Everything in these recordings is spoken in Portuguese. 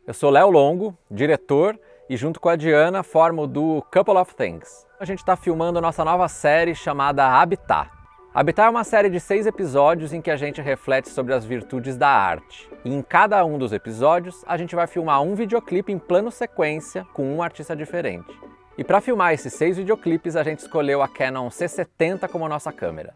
Eu sou Léo Longo, diretor, e junto com a Diana formo o duo Couple of Things. A gente está filmando a nossa nova série chamada Habitat. Habitat é uma série de 6 episódios em que a gente reflete sobre as virtudes da arte. E em cada um dos episódios, a gente vai filmar um videoclipe em plano sequência com um artista diferente. E para filmar esses 6 videoclipes, a gente escolheu a Canon C70 como nossa câmera.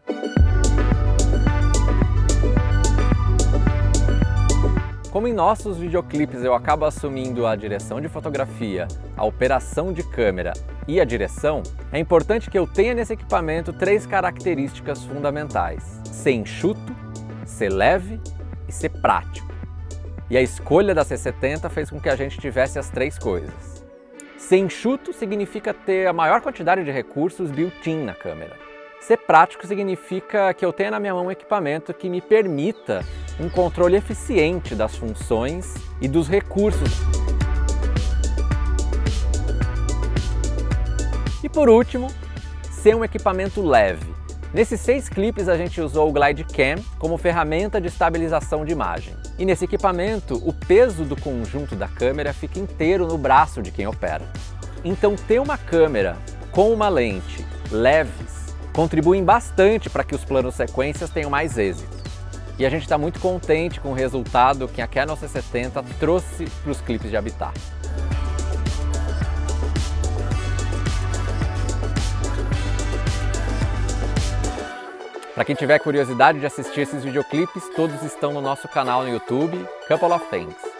Como em nossos videoclipes eu acabo assumindo a direção de fotografia, a operação de câmera e a direção, é importante que eu tenha nesse equipamento 3 características fundamentais: ser enxuto, ser leve e ser prático. E a escolha da C70 fez com que a gente tivesse as 3 coisas. Ser enxuto significa ter a maior quantidade de recursos built-in na câmera. Ser prático significa que eu tenha na minha mão um equipamento que me permita um controle eficiente das funções e dos recursos. E por último, ser um equipamento leve. Nesses 6 clipes a gente usou o GlideCam como ferramenta de estabilização de imagem. E nesse equipamento, o peso do conjunto da câmera fica inteiro no braço de quem opera. Então ter uma câmera com uma lente leves contribuem bastante para que os planos sequências tenham mais êxito. E a gente está muito contente com o resultado que a Canon C70 trouxe para os clipes de Habitat. Para quem tiver curiosidade de assistir esses videoclipes, todos estão no nosso canal no YouTube, Couple of Things.